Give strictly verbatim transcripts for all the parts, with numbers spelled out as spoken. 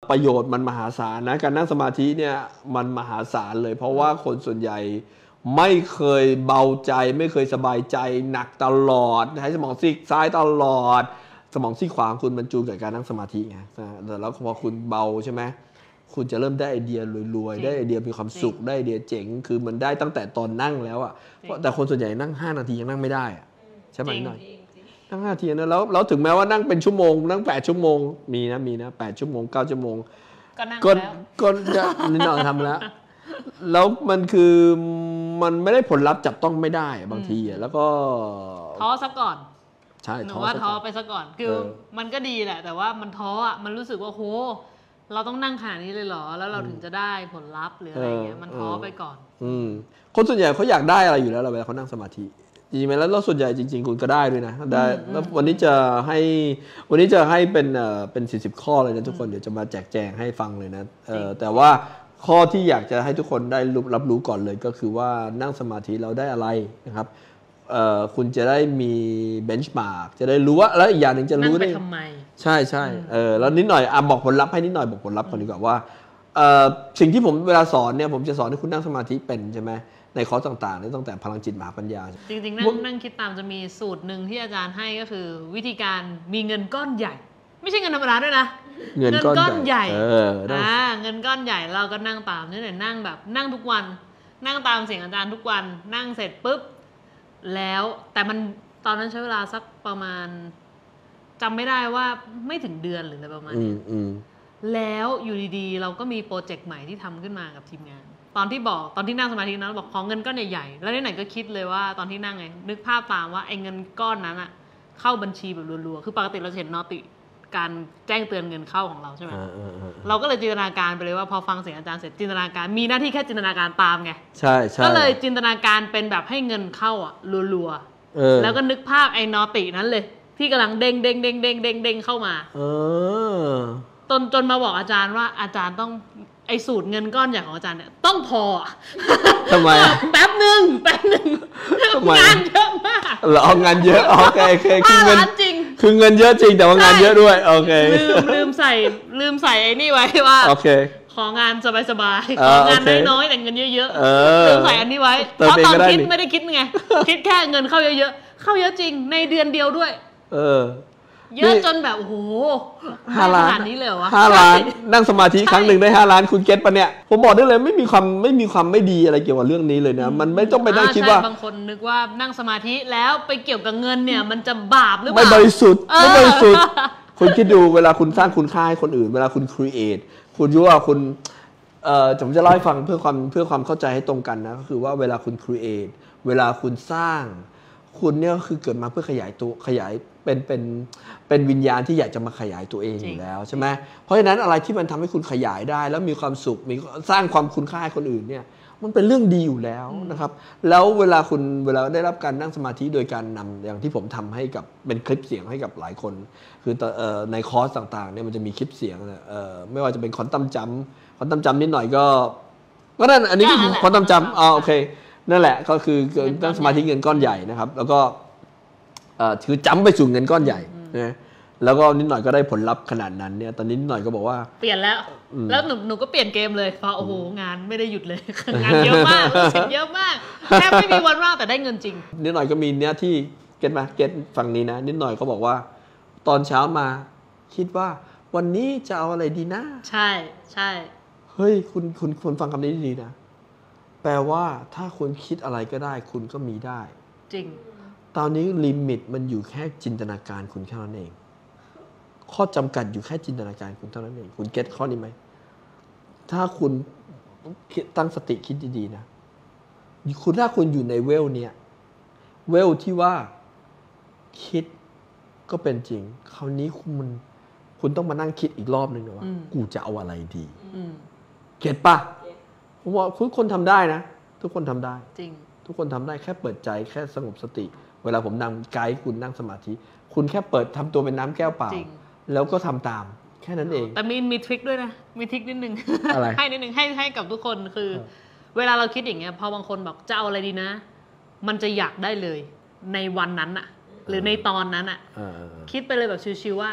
ประโยชน์มันมหาศาลนะการนั่งสมาธิเนี่ยมันมหาศาลเลยเพราะว่าคนส่วนใหญ่ไม่เคยเบาใจไม่เคยสบายใจหนักตลอดใช้สมองซีกซ้ายตลอดสมองซีกขวาคุณมันจูงกับการนั่งสมาธิไงแต่แล้วพอคุณเบาใช่ไหมคุณจะเริ่มได้ไอเดียรวยๆได้ไอเดียมีความสุขได้ไอเดียเจ๋งคือมันได้ตั้งแต่ตอนนั่งแล้วอ่ะแต่คนส่วนใหญ่นั่งห้านาทียังนั่งไม่ได้ใช่ไหมหน่อยนั่งห้านาทีนะแล้วแล้วถึงแม้ว่านั่งเป็นชั่วโมงนั่งแปดชั่วโมงมีนะมีนะแปดชั่วโมงเก้าชั่วโมงก็นั่งแล้วก็จะนิดหน่อยทำแล้วแล้วมันคือมันไม่ได้ผลลัพธ์จับต้องไม่ได้บางทีแล้วก็ท้อซะก่อนใช่หนูว่าท้อไปซะก่อนคือมันก็ดีแหละแต่ว่ามันท้ออ่ะมันรู้สึกว่าโหเราต้องนั่งขนาดนี้เลยเหรอแล้วเราถึงจะได้ผลลัพธ์หรืออะไรเงี้ยมันท้อไปก่อนอืมคนส่วนใหญ่เขาอยากได้อะไรอยู่แล้วเวลาเขานั่งสมาธิจริงไหมแล้วส่วนใหญ่จริงๆคุณก็ได้ด้วยนะได้แล้ววันนี้จะให้วันนี้จะให้เป็นเอ่อเป็นสี่สิบข้อเลยนะทุกคนเดี๋ยวจะมาแจกแจงให้ฟังเลยนะเอ่อแต่ว่าข้อที่อยากจะให้ทุกคนได้รับรู้ก่อนเลยก็คือว่านั่งสมาธิเราได้อะไรนะครับเอ่อคุณจะได้มีเบนช์มาร์กจะได้รู้ว่าแล้วอีกอย่างหนึ่งจะรู้ได้ทำไมใช่ใช่เออแล้วนิดหน่อยอ่ะบอกผลลัพธ์ให้นิดหน่อยบอกผลลัพธ์ก่อนดีกว่าว่าเอ่อสิ่งที่ผมเวลาสอนเนี่ยผมจะสอนให้คุณนั่งสมาธิเป็นใช่ไหมในคอร์สต่างๆตั้งแต่พลังจิตมหาปัญญาจริงๆนั่งนั่งคิดตามจะมีสูตรหนึ่งที่อาจารย์ให้ก็คือวิธีการมีเงินก้อนใหญ่ไม่ใช่เงินธรรมดาด้วยนะเงินก้อนใหญ่เอออ่าเงินก้อนใหญ่เราก็นั่งตามนี่แหละนั่งแบบนั่งทุกวันนั่งตามเสียงอาจารย์ทุกวันนั่งเสร็จปุ๊บแล้วแต่มันตอนนั้นใช้เวลาสักประมาณจำไม่ได้ว่าไม่ถึงเดือนหรืออะไรประมาณนี้แล้วอยู่ดีๆเราก็มีโปรเจกต์ใหม่ที่ทำขึ้นมากับทีมงานตอนที่บอกตอนที่นั่งสมาธินั้นบอกของเงินก้อนใหญ่ๆแล้วไหนๆก็คิดเลยว่าตอนที่นั่งไงนึกภาพตามว่าไอ้เงินก้อนนั้นอะเข้าบัญชีแบบรัวๆคือปกติเราเห็นนอติการแจ้งเตือนเงินเข้าของเราใช่ไหมเราก็เลยจินตนาการไปเลยว่าพอฟังเสียงอาจารย์เสร็จจินตนาการมีหน้าที่แค่จินตนาการตามไงใช่ใช่ก็เลยจินตนาการเป็นแบบให้เงินเข้าอ่ะรัวๆแล้วก็นึกภาพไอ้นอตินั้นเลยที่กำลังเด้งเด้งเด้งเด้งเด้งเด้งเข้ามาจนจนมาบอกอาจารย์ว่าอาจารย์ต้องไอ้สูตรเงินก้อนใหญ่ของอาจารย์เนี่ยต้องพอทำไมแป๊บหนึ่งแป๊บหนึ่งงานเยอะมากเหรองานเยอะโอเคโอเคคือเงินจริงคือเงินเยอะจริงแต่ว่างานเยอะด้วยโอเคลืมลืมใส่ลืมใส่ไอ้นี่ไว้ว่าโอเคของานสบายๆของานน้อยๆแต่เงินเยอะๆลืมใส่อันนี้ไว้เพราะตอนคิดไม่ได้คิดไงคิดแค่เงินเข้าเยอะๆเข้าเยอะจริงในเดือนเดียวด้วยเออเยอะจนแบบโอ้โหห้าล้านนี้เลยวะห้าล้านนั่งสมาธิครั้งหนึ่งได้ห้าล้านคุณเก็ตปะเนี่ยผมบอกได้เลยไม่มีความไม่มีความไม่ดีอะไรเกี่ยวกับเรื่องนี้เลยนะมันไม่ต้องไปนั่งคิดว่าบางคนนึกว่านั่งสมาธิแล้วไปเกี่ยวกับเงินเนี่ยมันจะบาปหรือเปล่าไม่บริสุทธิ์ไม่บริสุทธิ์คุณคิดดูเวลาคุณสร้างคุณค่าให้คนอื่นเวลาคุณ create คุณรู้ว่าคุณเอ่อผมจะเล่าให้ฟังเพื่อความเพื่อความเข้าใจให้ตรงกันนะก็คือว่าเวลาคุณ create เวลาคุณสร้างคุณเนี่ยคือเกิดมาเพื่อขยายตัวขยายเป็นเป็นเป็นวิญญาณที่อยากจะมาขยายตัวเองอยู่แล้วใช่ไหมเพราะฉะนั้นอะไรที่มันทำให้คุณขยายได้แล้วมีความสุขมีสร้างความคุณค่าให้คนอื่นเนี่ยมันเป็นเรื่องดีอยู่แล้วนะครับแล้วเวลาคุณเวลาได้รับการนั่งสมาธิโดยการนำอย่างที่ผมทำให้กับเป็นคลิปเสียงให้กับหลายคนคือในคอร์สต่างๆเนี่ยมันจะมีคลิปเสียงไม่ว่าจะเป็นควอนตัมจัมป์ควอนตัมจัมป์นิดหน่อยก็ก็นั่นอันนี้ก็คือควอนตัมจัมป์อ๋อโอเคนั่นแหละก็คือนั่งสมาธิเงินก้อนใหญ่นะครับแล้วก็ถือจำไปสู่เงินก้อนใหญ่นะแล้วก็นิดหน่อยก็ได้ผลลัพธ์ขนาดนั้นเนี่ยตอนนี้นิดหน่อยก็บอกว่าเปลี่ยนแล้วแล้วหนูหนูก็เปลี่ยนเกมเลยเพราะโอ้โหงานไม่ได้หยุดเลยงานเยอะมากเสร็จเยอะมากแทบไม่มีวันว่างแต่ได้เงินจริงนิดหน่อยก็มีเนี้ยที่เก็ตมาเก็ตฝั่งนี้นะนิดหน่อยเขาบอกว่าตอนเช้ามาคิดว่าวันนี้จะเอาอะไรดีนะใช่ใช่เฮ้ยคุณคุณคุณฟังคำนี้ดีๆนะแปลว่าถ้าคุณคิดอะไรก็ได้คุณก็มีได้จริงตอนนี้ลิมิตมันอยู่แค่จินตนาการคุณแค่นั้นเองข้อจำกัดอยู่แค่จินตนาการคุณเท่านั้นเองคุณเก็ตข้อนี้ไหมถ้าคุณตั้งสติคิดดีๆนะคุณถ้าคุณอยู่ในเวลเนี้ยเวลที่ว่าคิดก็เป็นจริงคราวนี้คุณมันคุณต้องมานั่งคิดอีกรอบนึงนะว่ากูจะเอาอะไรดีเก็ตปะผมว่าทุกคนทำได้นะทุกคนทำได้จริงทุกคนทำได้แค่เปิดใจแค่สงบสติเวลาผมนำไกด์คุณนั่งสมาธิคุณแค่เปิดทำตัวเป็นน้ำแก้วเปล่าแล้วก็ทำตามแค่นั้นเองแต่มีมีทริคด้วยนะมีทริคนิดนึงอะไรให้นิดนึงให้ให้กับทุกคนคือเวลาเราคิดอย่างเงี้ยพอบางคนบอกจะเอาอะไรดีนะมันจะอยากได้เลยในวันนั้นอะหรือในตอนนั้นอะคิดไปเลยแบบชิวๆว่า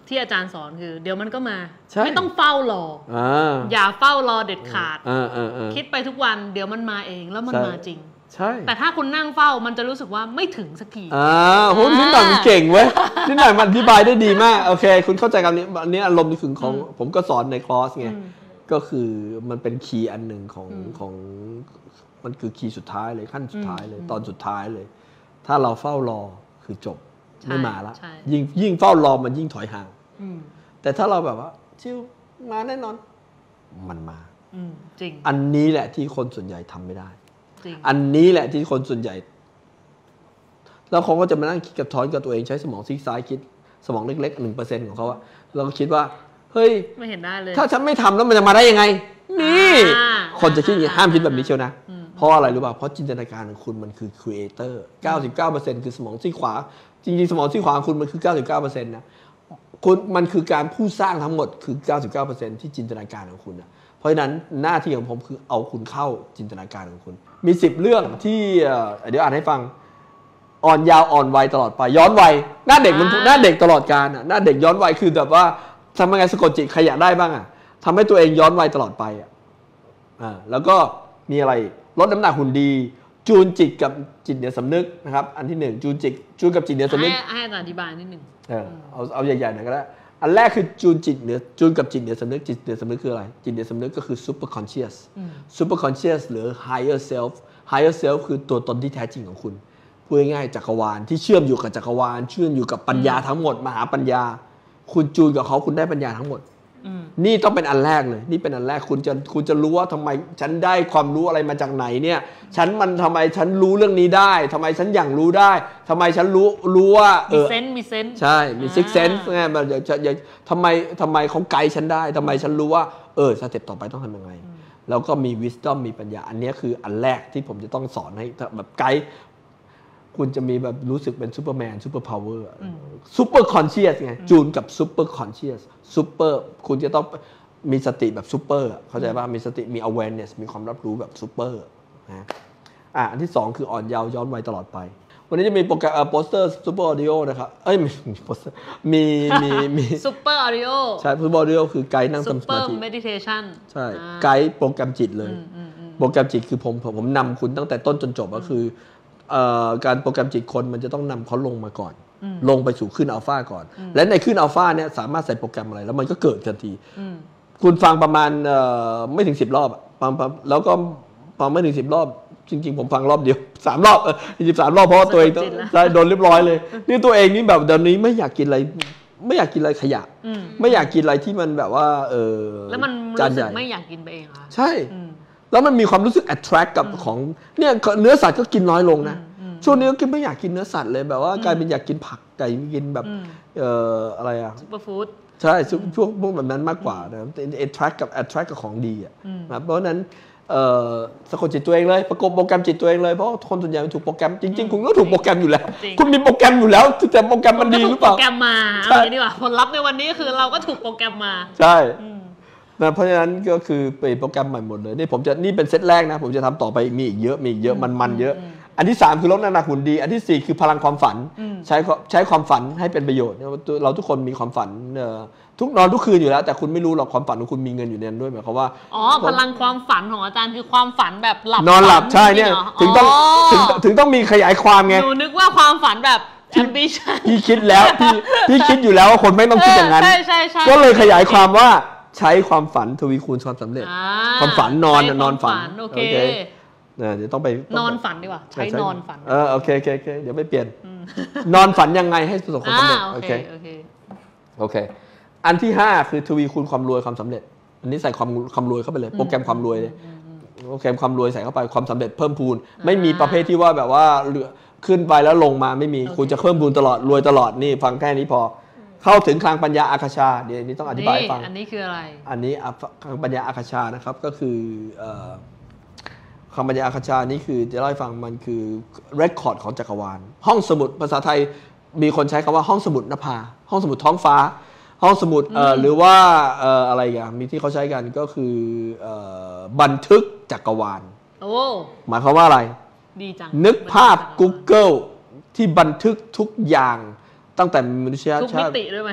ที่อาจารย์สอนคือ เดี๋ยวมันก็มาใช่ไม่ต้องเฝ้ารออ่าอย่าเฝ้ารอเด็ดขาดคิดไปทุกวันเดี๋ยวมันมาเองแล้วมันมาจริงใช่แต่ถ้าคุณนั่งเฝ้ามันจะรู้สึกว่าไม่ถึงสักทีอ่าโหนิดหน่อยมันเก่งเว้ยนิดหน่อยมันอธิบายได้ดีมากโอเคคุณเข้าใจคำนี้อันนี้อารมณ์นี่คือของผมก็สอนในคลาสไงก็คือมันเป็นคีย์อันหนึ่งของของมันคือคีย์สุดท้ายเลยขั้นสุดท้ายเลยตอนสุดท้ายเลย ถ้าเราเฝ้ารอคือจบไม่มาละยิ่งยิ่งเฝ้ารอมันยิ่งถอยห่างแต่ถ้าเราแบบว่าชิวมาแน่นอนมันมาจริงอันนี้แหละที่คนส่วนใหญ่ทำไม่ได้อันนี้แหละที่คนส่วนใหญ่แล้วเขาก็จะมานั่งคิดกับท้อนกับตัวเองใช้สมองซีกซ้ายคิดสมองเล็กๆหนึ่งเปอร์เซ็นต์ของเขาอะเราก็คิดว่าเฮ้ยไม่เห็นได้เลยถ้าฉันไม่ทำแล้วมันจะมาได้ยังไงนี่คนจะคิดอย่างนี้ห้ามคิดแบบนี้เชียวนะเพราะอะไรรู้ป่ะเพราะจินตนาการของคุณมันคือครีเอเตอร์ เก้าสิบเก้าเปอร์เซ็นต์ คือสมองซีกขวาจริงๆสมองซีกขวาของคุณมันคือ เก้าสิบเก้าเปอร์เซ็นต์ นะคุณมันคือการผู้สร้างทั้งหมดคือ เก้าสิบเก้าเปอร์เซ็นต์ ที่จินตนาการของคุณนะเพราะฉะนั้นหน้าที่ของผมคือเอาคุณเข้าจินตนาการของคุณมีสิบเรื่องที่เดี๋ยวอ่านให้ฟังอ่อนยาวอ่อนวัยตลอดไปย้อนวัยหน้าเด็กมันหน้าเด็กตลอดกาลอ่ะหน้าเด็กย้อนวัยคือแบบว่าทำยังไงสะกดจิตใครอยากได้บ้างอ่ะทำให้ตัวเองย้อนวัยตลอดไปอ่ะอ่าแล้วก็มีอะไรลดน้ำหนักหุ่นดีจูนจิตกับจิตเหนือสำนึกนะครับอันที่หนึ่งจูนจิตจูนกับจิตเหนือสำนึกให้อธิบายนิดนึงเออเอาเอาใหญ่ๆหน่อยก็ได้อันแรกคือจูนจิตเหนือจูนกับจิตเหนือสำนึกจิตเหนือสำนึกคืออะไรจิตเหนือสำนึกก็คือ super conscious super conscious หรือ higher self higher self คือตัวตนที่แท้จริงของคุณพูดง่ายๆจักรวาลที่เชื่อมอยู่กับจักรวาลเชื่อมอยู่กับปัญญาทั้งหมดมหาปัญญาคุณจูนกับเขาคุณได้ปัญญาทั้งหมดนี่ต้องเป็นอันแรกเลยนี่เป็นอันแรกคุณจะคุณจะรู้ว่าทำไมฉันได้ความรู้อะไรมาจากไหนเนี่ยฉันมันทำไมฉันรู้เรื่องนี้ได้ทำไมฉันอย่างรู้ได้ทำไมฉันรู้รู้ว่าเออมีเซนส์มีเซนส์ใช่มีซิกเซนส์ไงมันจะจะทำไมทำไมเขาไกด์ฉันได้ทำไมฉันรู้ว่าเออสเต็ปต่อไปต้องทำยังไงแล้วก็มี wisdom มีปัญญาอันนี้คืออันแรกที่ผมจะต้องสอนให้แบบไกด์คุณจะมีแบบรู้สึกเป็นซูเปอร์แมนซูเปอร์พาวเวอร์ซูเปอร์คอนเชียสไงจูนกับซูเปอร์คอนเชียสซูเปอร์คุณจะต้องมีสติแบบซูเปอร์เข้าใจป่ะมีสติมี awareness มีความรับรู้แบบซูเปอร์นะอ่ะอันที่สองคืออ่อนเยาว์ย้อนวัยตลอดไปวันนี้จะมีโปรแกรมโปสเตอร์ซูเปอร์ออดิโอนะครับเอ้ยมีโปสเตอร์มีมีมีซูเปอร์ออดิโอใช่ซูเปอร์ออดิโอคือไกด์นั่งทำสมาธิซูเปอร์เมดิเทชันใช่ไกด์โปรแกรมจิตเลยโปรแกรมจิตคือผมผมนำคุณตั้งแต่ต้นจนจบก็คือการโปรแกรมจิตคนมันจะต้องนำเขาลงมาก่อนลงไปสู่ขึ้นอัลฟาก่อนและในขึ้นอัลฟาเนี่ยสามารถใส่โปรแกรมอะไรแล้วมันก็เกิดทันทีคุณฟังประมาณไม่ถึงสิบรอบแล้วก็ฟังไม่ถึงสิบรอบจริงๆผมฟังรอบเดียวสามรอบสิบสามรอบเพราะตัวเองโดนเรียบร้อยเลยนี่ตัวเองนี่แบบเดี๋ยวนี้ไม่อยากกินอะไรไม่อยากกินอะไรขยะไม่อยากกินอะไรที่มันแบบว่าเออแล้วมันรู้สึกไม่อยากกินไปเองค่ะใช่แล้วมันมีความรู้สึก attract กับของเนี่ยเนื้อสัตว์ก็กินน้อยลงนะช่วงนี้ก็ไม่อยากกินเนื้อสัตว์เลยแบบว่ากลายเป็นอยากกินผักไก่กินแบบเอ่ออะไรอะซุปเปอร์ฟู้ดใช่พวกพวกแบบนั้นมากกว่านะ attract กับ attract กับของดีอ่ะนะเพราะฉะนั้นสะกดจิตตัวเองเลยประกบโปรแกรมจิตตัวเองเลยเพราะคนส่วนใหญ่ถูกโปรแกรมจริงๆคุณก็ถูกโปรแกรมอยู่แล้วคุณมีโปรแกรมอยู่แล้วแต่โปรแกรมมันดีหรือเปล่าโปรแกรมมาเอาอย่างนี้ดีกว่าผลลัพธ์ในวันนี้คือเราก็ถูกโปรแกรมมาใช่นะเพราะฉะนั้นก็คือเปลี่ยนโปรแกรมใหม่หมดเลยนี่ผมจะนี่เป็นเซตแรกนะผมจะทำต่อไปมีอีกเยอะมีอีกเยอะมันๆเยอะอันที่สามคือลดน้ำหนักหุ่นดีอันที่สี่คือพลังความฝันใช้ใช้ความฝันให้เป็นประโยชน์เราทุกคนมีความฝันทุกนอนทุกคืนอยู่แล้วแต่คุณไม่รู้หรอกความฝันของคุณมีเงินอยู่ในนั้นด้วยหมายความว่าอ๋อพลังความฝันของอาจารย์คือความฝันแบบหลับนอนหลับใช่เนี่ยถึงต้องถึงถึงต้องมีขยายความไงหนูนึกว่าความฝันแบบ ambition พี่คิดแล้วพี่พี่คิดอยู่แล้วว่าคนไม่ต้องคิดอย่างนั้นก็เลยขยายความว่าใช้ความฝันทวีคูณความสำเร็จความฝันนอนนอนฝันโอเคเดี๋ยวต้องไปนอนฝันดีกว่าใช้นอนฝันเออโอเคโอเคโอเคเดี๋ยวไม่เปลี่ยนนอนฝันยังไงให้ประสบความสำเร็จโอเคโอเคโอเคอันที่ห้าคือทวีคูณความรวยความสำเร็จอันนี้ใส่ความความรวยเข้าไปเลยโปรแกรมความรวยเลยโปรแกรมความรวยใส่เข้าไปความสำเร็จเพิ่มพูนไม่มีประเภทที่ว่าแบบว่าเหลือขึ้นไปแล้วลงมาไม่มีคุณจะเพิ่มพูนตลอดรวยตลอดนี่ฟังแค่นี้พอเข้าถึงคลังปัญญาอาคาชาเดี๋ยวนี้ต้องอธิบายฟังอันนี้คืออะไรอันนี้คลังปัญญาอาคาชานะครับก็คือคำบรรยายอาคาชานี้คือจะเล่าให้ฟังมันคือเรคคอร์ดของจักรวาลห้องสมุดภาษาไทยมีคนใช้คำว่าห้องสมุดนภาห้องสมุดท้องฟ้าห้องสมุดหรือว่าอะไรอย่างมีที่เขาใช้กันก็คือบันทึกจักรวาลโอ้หมายความว่าอะไรดีจังนึกภาพ Google ที่บันทึกทุกอย่างตั้งแต่มนุษยชาติทุกมิติด้วยไหม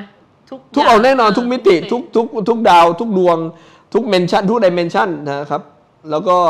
ทุกทุกเอาแน่นอนทุกมิติทุกทุกทุกดาวทุกดวงทุกเมนชั่นทุกดิเมนชันนะครับแล้วก็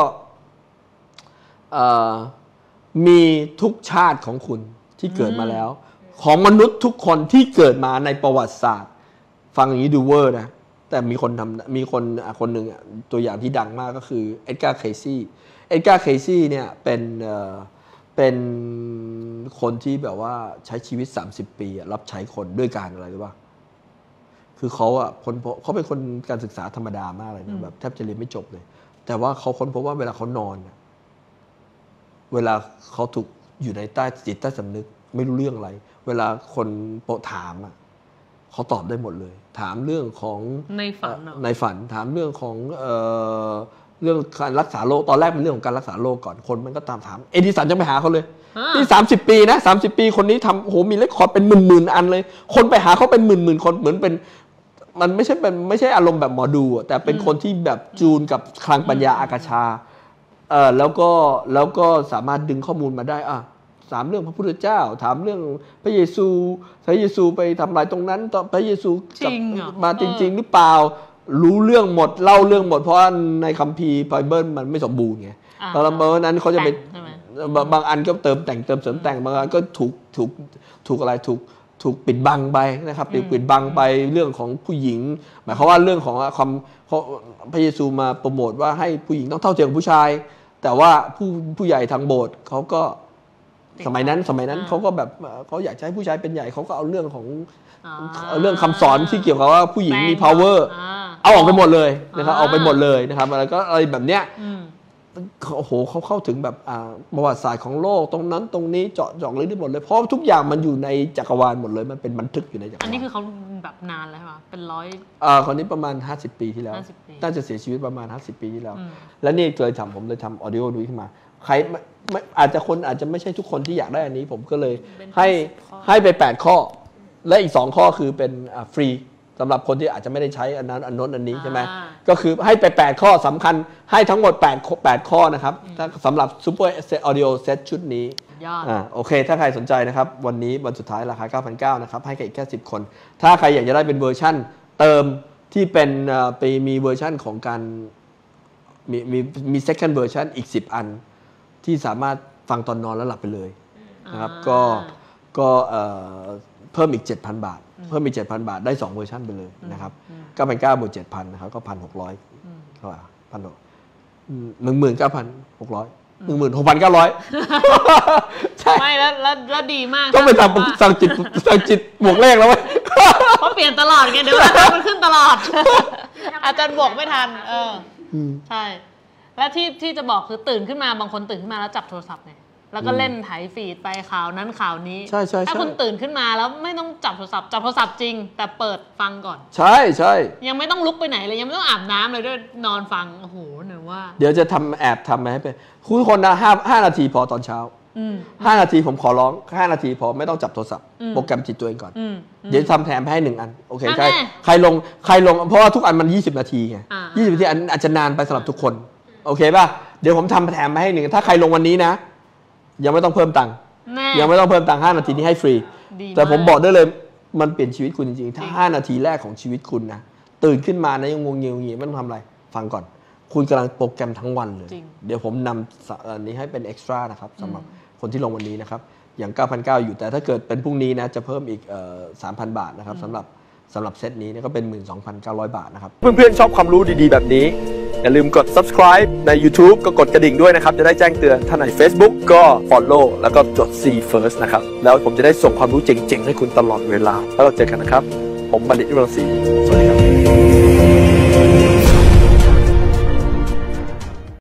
มีทุกชาติของคุณที่เกิดมาแล้วของมนุษย์ทุกคนที่เกิดมาในประวัติศาสตร์ฟังอย่างนี้ดูเวอร์นะแต่มีคนทำมีคนคนหนึ่งตัวอย่างที่ดังมากก็คือเอ็ดการ์ เคซี่เอ็ดการ์ เคซี่เนี่ยเป็นเป็นคนที่แบบว่าใช้ชีวิตสามสิบปีรับใช้คนด้วยการอะไรรู้ป่ะคือเขาอ่ะคนเขาเป็นคนการศึกษาธรรมดามากเลยนะแบบแทบจะเรียนไม่จบเลยแต่ว่าเขาค้นพบว่าเวลาเขานอนเวลาเขาถูกอยู่ในใต้จิตใต้สำนึกไม่รู้เรื่องอะไรเวลาคนโปรถามอ่ะเขาตอบได้หมดเลยถามเรื่องของในฝันในฝันถามเรื่องของเอ่อเรื่องการรักษาโรคตอนแรกเป็นเรื่องของการรักษาโรคก่อนคนมันก็ตามถามเอดิสันจะไปหาเขาเลยนี่สามสิบปีนะสามสิบปีคนนี้ทำโหมีเรคคอร์ดเป็นหมื่นๆอันเลยคนไปหาเขาเป็นหมื่นๆคนเหมือนเป็นมันไม่ใช่เป็นไม่ใช่อารมณ์แบบหมอดูแต่เป็นคนที่แบบจูนกับคลังปัญญาอากาชาเออแล้วก็แล้วก็สามารถดึงข้อมูลมาได้อ่ะถามเรื่องพระพุทธเจ้าถามเรื่องพระเยซูพระเยซูไปทำอะไรตรงนั้นตอนพระเยซูมาจริงๆหรือเปล่ารู้เรื่องหมดเล่าเรื่องหมดเพราะในคัมภีร์ไบเบิลมันไม่สมบูรณ์ไงเพราะฉะนั้นเขาจะไปบางอันก็เติมแต่งเติมเสริมแต่งบางอันก็ถูกถูกถูกอะไรถูกถูกปิดบังไปนะครับปิดบังไปเรื่องของผู้หญิงหมายความว่าเรื่องของความพระเยซูมาโปรโมทว่าให้ผู้หญิงต้องเท่าเทียมกับผู้ชายแต่ว่าผู้ผู้ใหญ่ทางโบสถ์เขาก็สมัยนั้นสมัยนั้นเขาก็แบบเขาอยากให้ผู้ชายเป็นใหญ่เขาก็เอาเรื่องของเรื่องคำสอนที่เกี่ยวกับว่าผู้หญิงมี power เอาออกไปหมดเลยนะครับเอาไปหมดเลยนะครับแล้วก็อะไรแบบเนี้ยโอ้โหเขาเข้าถึงแบบประวัติศาสตร์ของโลกตรงนั้นตรงนี้เจาะเจาะเลยได้หมดเลยเพราะทุกอย่างมันอยู่ในจักรวาลหมดเลยมันเป็นบันทึกอยู่ในจักรวาลอันนี้คือเขาแบบนานแล้วใช่ไหมเป็นร้อยอ่าคนนี้ประมาณห้าสิบปีที่แล้วน่าจะเสียชีวิตประมาณห้าสิบปีที่แล้วและนี่เลยทำผมเลยทำออดิโอนี้ขึ้นมาใครอาจจะคนอาจจะไม่ใช่ทุกคนที่อยากได้อันนี้ผมก็เลยให้ให้ไปแปดข้อและอีกสองข้อคือเป็นฟรีสำหรับคนที่อาจจะไม่ได้ใช้อันนั้นอันโน้นอันนี้ใช่ไหมก็คือให้ไปแปดข้อสำคัญให้ทั้งหมดแปด แปดข้อนะครับสำหรับ Super Audio Set ชุดนี้อ่าโอเคถ้าใครสนใจนะครับวันนี้วันสุดท้ายราคา เก้าพันเก้าร้อย นะครับให้แค่สิบคนถ้าใครอยากจะได้เป็นเวอร์ชั่นเติมที่เป็นไปมีเวอร์ชั่นของการมีมีมี second version อีกสิบอันที่สามารถฟังตอนนอนแล้วหลับไปเลยนะครับก็ก็เพิ่มอีก เจ็ดพัน บาทเพิ่มอีก เจ็ดพัน บาทได้สองเวอร์ชันไปเลยนะครับเก้าพันเก้าร้อยบวก เจ็ดพัน นะครับก็ หนึ่งพันหกร้อย เท่าไหร่ หนึ่งหมื่นเก้าพันหกร้อย หนึ่งหมื่นหกพันเก้าร้อย ใช่ไม่แล้วแล้วดีมากต้องไปทำสั่งจิตสั่งจิตบวกเลขแล้วเว้ยเพราะเปลี่ยนตลอดไงเดี๋ยวมันขึ้นตลอดอาจารย์บวกไม่ทันเออใช่และที่ที่จะบอกคือตื่นขึ้นมาบางคนตื่นขึ้นมาแล้วจับโทรศัพท์ไงแล้วก็เล่นไถฟีดไปข่าวนั้นข่าวนี้ใช่ใช่ถ้าคุณตื่นขึ้นมาแล้วไม่ต้องจับโทรศัพท์จับโทรศัพท์จริงแต่เปิดฟังก่อนใช่ใช่ยังไม่ต้องลุกไปไหนเลยยังไม่ต้องอาบน้ำเลยด้วยนอนฟังโอ้โหหนูว่าเดี๋ยวจะทำแอบทำให้ไปคุณคนนะห้าห้านาทีพอตอนเช้าห้านาทีผมขอร้องห้านาทีพอไม่ต้องจับโทรศัพท์โปรแกรมจิตตัวเองก่อนเดี๋ยวทำแถมให้หนึ่งอันโอเคใช่ใครลงใครลงเพราะว่าทุกอันมันยี่สิบนาทีไงยี่สิบนาทีอันอาจจะนานไปสำหรับทุกคนโอเคป่ะเดี๋ยวผมทำแถมให้หนึ่งถ้าใครลงวันนี้นะยังไม่ต้องเพิ่มตังค์ยังไม่ต้องเพิ่มตังค์ห้านาทีนี้ให้ฟรีแต่ผมบอกได้เลยมันเปลี่ยนชีวิตคุณจริงๆถ้าห้านาทีแรกของชีวิตคุณนะตื่นขึ้นมานะยังงงเงียวเงียไม่ต้องทำอะไรฟังก่อนคุณกำลังโปรแกรมทั้งวันเลยเดี๋ยวผมนำอันนี้ให้เป็นเอ็กซ์ตร้านะครับสำหรับคนที่ลงวันนี้นะครับอย่าง เก้าพันเก้าร้อย อยู่แต่ถ้าเกิดเป็นพรุ่งนี้นะจะเพิ่มอีก สามพัน บาทนะครับสำหรับสำหรับเซตนี้ก็เป็น หนึ่งหมื่นสองพันเก้าร้อย บาทนะครับเพื่อนๆชอบความรู้ดีๆแบบนี้อย่าลืมกด ซับสไครบ์ ใน ยูทูบ ก็กดกระดิ่งด้วยนะครับจะได้แจ้งเตือนถ้าใน เฟซบุ๊ก ก็ ฟอลโล่ แล้วก็จด ซี เฟิร์ส นะครับแล้วผมจะได้ส่งความรู้เจ๋งๆให้คุณตลอดเวลาแล้วเราเจอกันนะครับผมบัณฑิต วิรังสีสวัสดีครับ